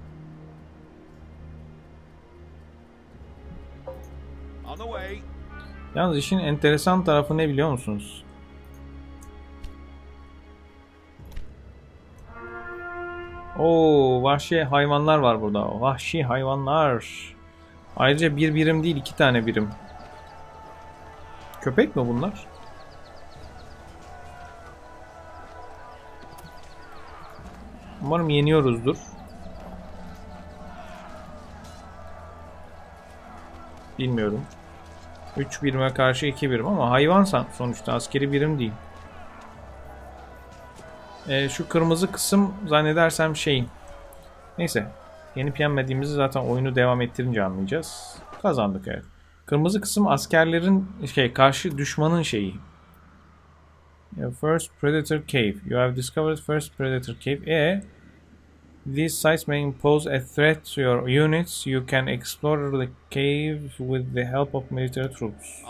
On the way. Yalnız işin enteresan tarafı ne biliyor musunuz? Oo, vahşi hayvanlar var burada. Vahşi hayvanlar. Ayrıca bir birim değil, iki tane birim. Köpek mi bunlar? Umarım yeniyoruzdur. Bilmiyorum. üç birime karşı iki birim ama hayvan sonuçta askeri birim değil. Ee, şu kırmızı kısım zannedersem şeyin. Neyse. Yenip yenmediğimizi zaten oyunu devam ettirince anlayacağız. Kazandık evet. Kırmızı kısım askerlerin şey karşı düşmanın şeyi. First Predator Cave. You have discovered First Predator Cave. E These sites may pose a threat to your units. You can explore the cave with the help of military troops.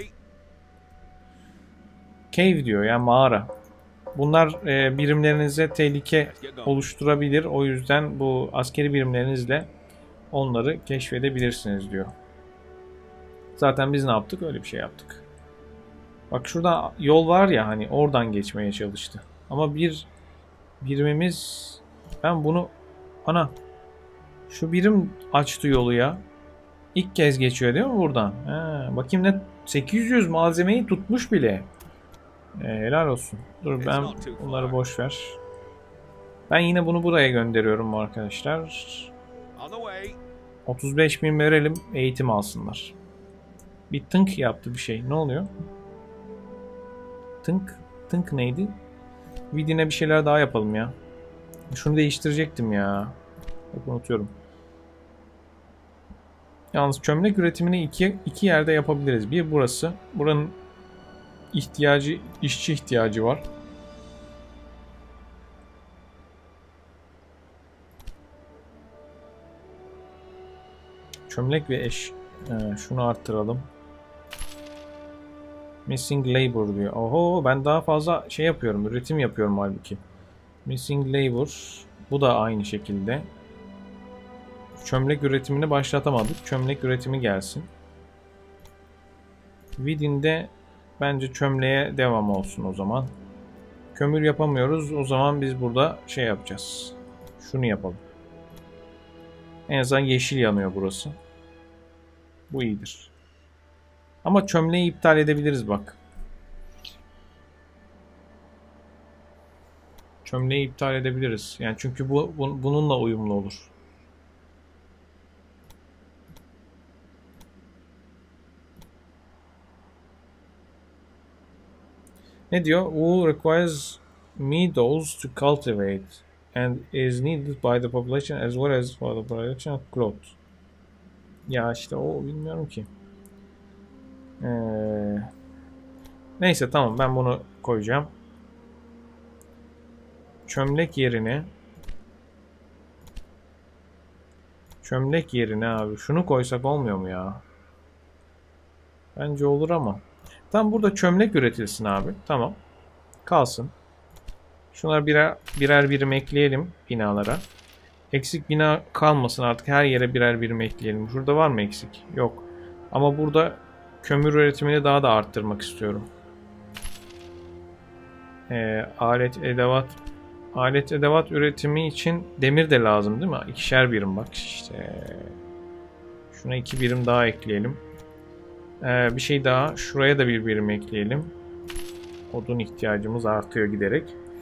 Cave diyor yani mağara. Bunlar e, birimlerinize tehlike oluşturabilir. O yüzden bu askeri birimlerinizle onları keşfedebilirsiniz diyor. Zaten biz ne yaptık? Öyle bir şey yaptık. Bak şurada yol var ya hani oradan geçmeye çalıştı. Ama bir birimimiz ben bunu ana şu birim açtı yolu ya. İlk kez geçiyor değil mi buradan? He, bakayım ne sekiz yüz malzemeyi tutmuş bile. E, helal olsun. Dur ben bunları boş ver. Ben yine bunu buraya gönderiyorum arkadaşlar. otuz beş bin verelim eğitim alsınlar. Bir tınk yaptı bir şey. Ne oluyor? Tınk. Tınk neydi? Vidin'e bir şeyler daha yapalım ya. Şunu değiştirecektim ya. Hep unutuyorum. Yalnız çömlek üretimini iki, iki yerde yapabiliriz. Bir burası. Buranın ihtiyacı, işçi ihtiyacı var. Çömlek ve eş. Ee, şunu arttıralım. Missing labor diyor. Oho, ben daha fazla şey yapıyorum. Üretim yapıyorum halbuki. Missing labor. Bu da aynı şekilde. Çömlek üretimini başlatamadık. Çömlek üretimi gelsin. Widin'de bence çömleğe devam olsun o zaman. Kömür yapamıyoruz. O zaman biz burada şey yapacağız. Şunu yapalım. En azından yeşil yanıyor burası. Bu iyidir. Ama çömleği iptal edebiliriz bak. Çömleği iptal edebiliriz. Yani çünkü bu, bu bununla uyumlu olur. Ne diyor? Wool requires meadows to cultivate and is needed by the population as well as for the production of cloth. Ya işte o bilmiyorum ki. Ee, neyse tamam, ben bunu koyacağım. Çömlek yerine Çömlek yerine abi şunu koysak olmuyor mu ya? Bence olur ama. Tam burada çömlek üretilsin abi. Tamam. Kalsın. Şunları birer birer birim ekleyelim binalara. Eksik bina kalmasın artık. Her yere birer birim ekleyelim. Şurada var mı eksik? Yok. Ama burada kömür üretimini daha da arttırmak istiyorum. Ee, alet edevat alet edevat üretimi için demir de lazım değil mi? İkişer birim bak işte. Şuna iki birim daha ekleyelim. Ee, bir şey daha. Şuraya da bir birim ekleyelim. Odun ihtiyacımız artıyor giderek.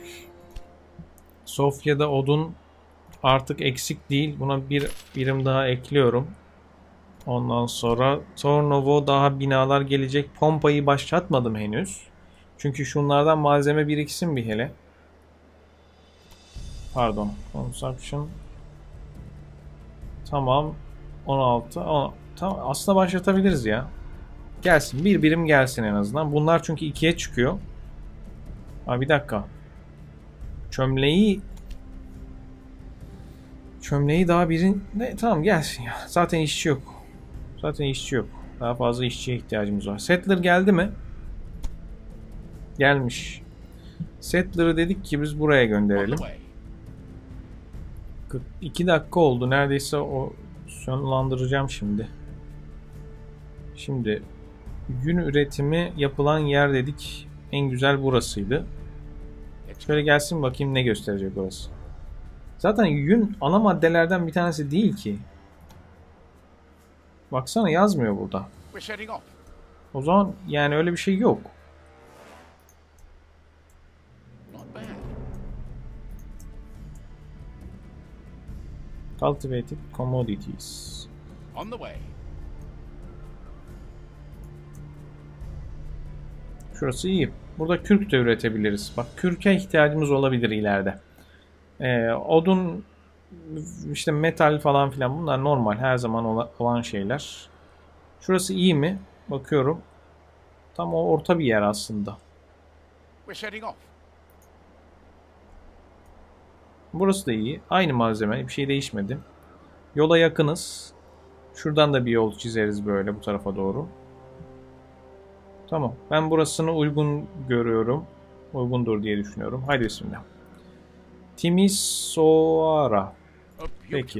Sofya'da odun artık eksik değil. Buna bir birim daha ekliyorum. Ondan sonra Tornovo daha binalar gelecek. Pompayı başlatmadım henüz. Çünkü şunlardan malzeme biriksin bir hele. Pardon. Consumption. Tamam. on altı. on, tamam. Aslında başlatabiliriz ya. Gelsin. Bir birim gelsin en azından. Bunlar çünkü ikiye çıkıyor. Aa, bir dakika. Çömleği Çömleği daha birin... Ne, tamam gelsin ya. Zaten işçi yok. Zaten işçi yok. Daha fazla işçiye ihtiyacımız var. Settler geldi mi? Gelmiş. Settler'ı dedik ki biz buraya gönderelim. kırk iki dakika oldu. Neredeyse o sonlandıracağım şimdi. Şimdi yün üretimi yapılan yer dedik. En güzel burasıydı. Şöyle gelsin bakayım ne gösterecek burası. Zaten yün ana maddelerden bir tanesi değil ki. Baksana yazmıyor burada. O zaman yani öyle bir şey yok. Cultivated commodities. On the way. Şurası iyi. Burada kürk de üretebiliriz. Bak kürke ihtiyacımız olabilir ileride. Ee, odun, işte metal falan filan bunlar normal her zaman olan şeyler. Şurası iyi mi? Bakıyorum. Tam o orta bir yer aslında. Burası da iyi. Aynı malzeme. Bir şey değişmedi. Yola yakınız. Şuradan da bir yol çizeriz böyle bu tarafa doğru. Tamam. Ben burasını uygun görüyorum. Uygundur diye düşünüyorum. Haydi bismillah. Timisoara. Peki.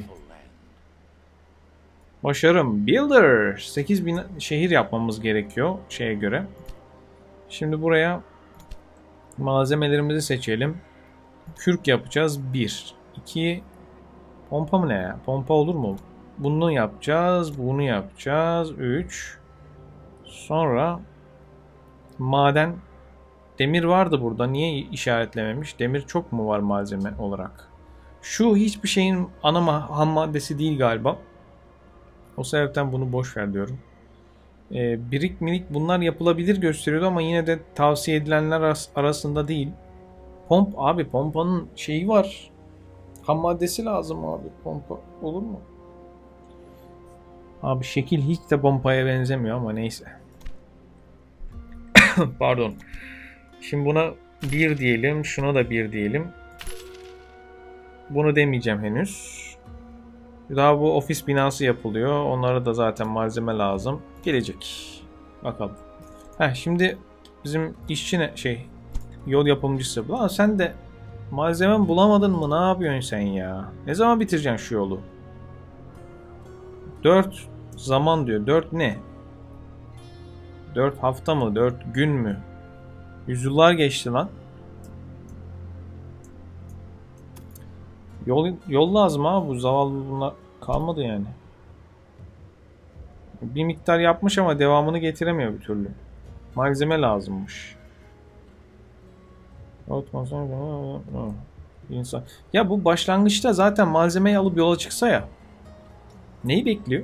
Başarım. Builder. sekiz bin şehir yapmamız gerekiyor şeye göre. Şimdi buraya malzemelerimizi seçelim. Kürk yapacağız. bir. iki. Pompa mı ne ya? Pompa olur mu? Bunu yapacağız. Bunu yapacağız. üç. Sonra maden. Demir vardı burada. Niye işaretlememiş? Demir çok mu var malzeme olarak? Şu hiçbir şeyin ana ham maddesi değil galiba. O sebepten bunu boş ver diyorum. Ee, birik minik bunlar yapılabilir gösteriyordu ama yine de tavsiye edilenler aras- arasında değil. Pomp abi, pompanın şeyi var. Ham maddesi lazım abi, pompa olur mu? Abi şekil hiç de pompaya benzemiyor ama neyse. Pardon. Şimdi buna bir diyelim, şuna da bir diyelim. Bunu demeyeceğim henüz. Daha bu ofis binası yapılıyor. Onlara da zaten malzeme lazım. Gelecek. Bakalım. Heh, şimdi bizim işçi ne şey yol yapımcısı. Lan sen de malzeme bulamadın mı? Ne yapıyorsun sen ya? Ne zaman bitireceksin şu yolu? dört zaman diyor. dört ne? dört hafta mı? dört gün mü? Yüzyıllar geçti lan. Yol, yol lazım abi. Bu zavallı bunlar kalmadı yani. Bir miktar yapmış ama devamını getiremiyor bir türlü. Malzeme lazımmış. İnsan. Ya bu başlangıçta zaten malzemeyi alıp yola çıksa ya. Neyi bekliyor?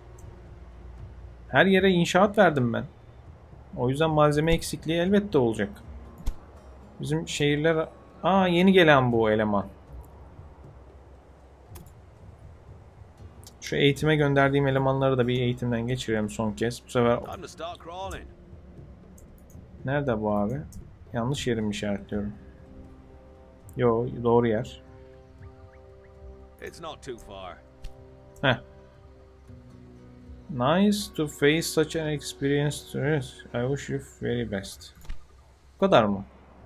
Her yere inşaat verdim ben. O yüzden malzeme eksikliği elbette olacak. Bizim şehirler... Aa, yeni gelen bu eleman. Şu eğitime gönderdiğim elemanları da bir eğitimden geçirelim son kez. Bu sefer... Nerede bu abi? Yanlış yerimi işaretliyorum. Yo, doğru yer. Heh. Nice to face such an experience. I wish you very best. Bu kadar mı?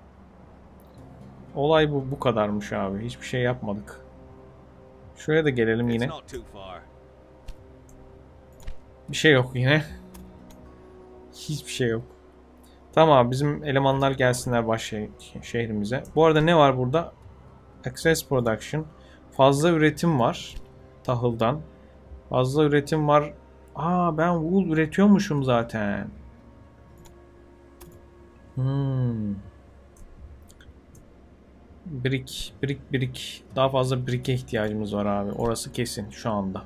Olay bu bu kadarmış abi. Hiçbir şey yapmadık. Şuraya da gelelim yine. Bir şey yok yine. Hiçbir şey yok. Tamam, bizim elemanlar gelsinler baş şehrimize. Bu arada ne var burada? Access Production. Fazla üretim var. Tahıldan. Fazla üretim var. Aa, ben wool üretiyormuşum zaten. Hmm. Brick, brick, brick. Daha fazla brick'e ihtiyacımız var abi. Orası kesin şu anda.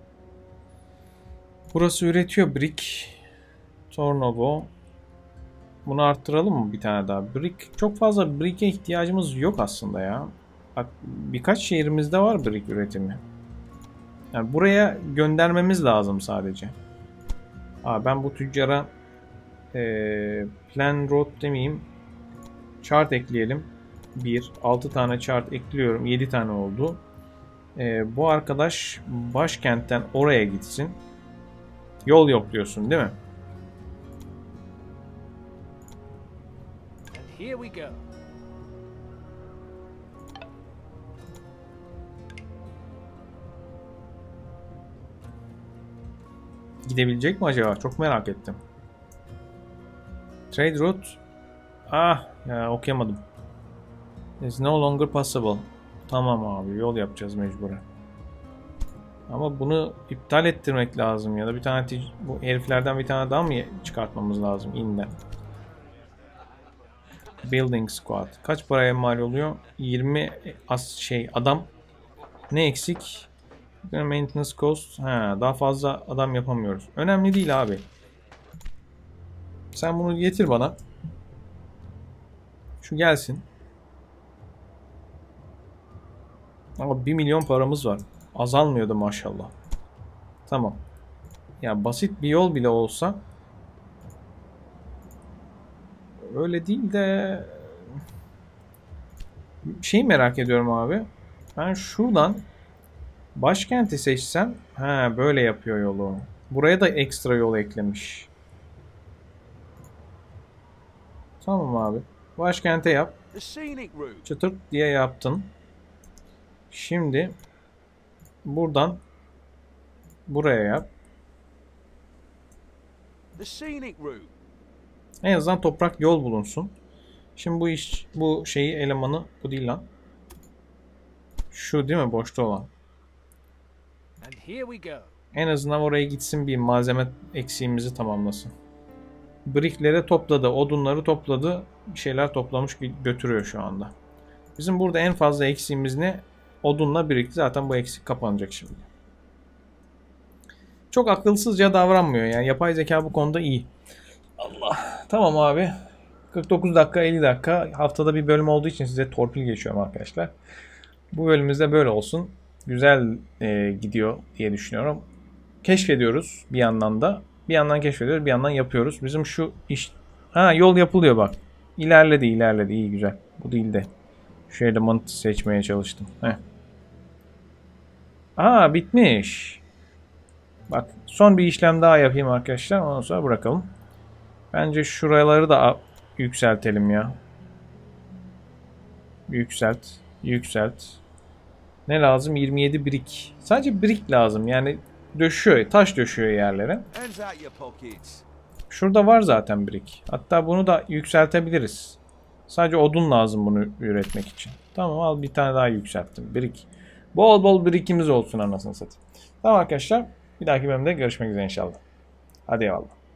Burası üretiyor brick. Tornado. Bunu arttıralım mı bir tane daha? Brick. Çok fazla brick'e ihtiyacımız yok aslında ya. Bak, birkaç şehrimizde var brick üretimi. Yani buraya göndermemiz lazım sadece. Aa, ben bu tüccara ee, plan road demeyeyim. Chart ekleyelim. bir. altı tane chart ekliyorum. yedi tane oldu. Ee, bu arkadaş başkentten oraya gitsin. Yol yok diyorsun değil mi? Here we go. Gidebilecek mi acaba? Çok merak ettim. Trade route. Ah ya, okuyamadım. It's no longer possible. Tamam abi, yol yapacağız mecburen. Ama bunu iptal ettirmek lazım ya da bir tane bu heriflerden bir tane daha mı çıkartmamız lazım inden? Building Squad. Kaç paraya mal oluyor? yirmi az şey adam. Ne eksik? Maintenance cost. Ha, daha fazla adam yapamıyoruz. Önemli değil abi. Sen bunu getir bana. Şu gelsin. Ama bir milyon paramız var. Azalmıyordu maşallah. Tamam. Ya basit bir yol bile olsa öyle değil de şey merak ediyorum abi. Ben şuradan başkenti seçsem, ha böyle yapıyor yolu. Buraya da ekstra yol eklemiş. Tamam abi. Başkente yap. Çıtırt diye yaptın. Şimdi buradan buraya yap. En azından toprak yol bulunsun. Şimdi bu iş, bu şeyi elemanı, bu değil lan. Şu değil mi, boşta olan? En azından oraya gitsin, bir malzeme eksiğimizi tamamlasın. Brickleri topladı, odunları topladı, bir şeyler toplamış götürüyor şu anda. Bizim burada en fazla eksiğimiz ne? Odunla brick. Zaten bu eksik kapanacak şimdi. çok akılsızca davranmıyor. Yani yapay zeka bu konuda iyi. Allah. Tamam abi. kırk dokuz dakika elli dakika haftada bir bölüm olduğu için size torpil geçiyorum arkadaşlar. Bu bölümümüzde böyle olsun. Güzel e, gidiyor diye düşünüyorum. Keşfediyoruz bir yandan da. Bir yandan keşfediyoruz, bir yandan yapıyoruz. Bizim şu iş... Ha, yol yapılıyor bak. İlerledi, ilerledi. İyi, güzel. Bu değil de. Şu elemanı seçmeye çalıştım. Heh. Aa, bitmiş. Bak, son bir işlem daha yapayım arkadaşlar. Ondan sonra bırakalım. Bence şuraları da yükseltelim ya. Yükselt. Yükselt. Ne lazım? yirmi yedi birik. Sadece birik lazım. Yani döşüyor. Taş döşüyor yerlere. Şurada var zaten birik. Hatta bunu da yükseltebiliriz. Sadece odun lazım bunu üretmek için. Tamam, al bir tane daha yükselttim. Birik. Bol bol birikimiz olsun anasını satayım. Tamam arkadaşlar. Bir dahaki bölümde görüşmek üzere inşallah. Hadi eyvallah.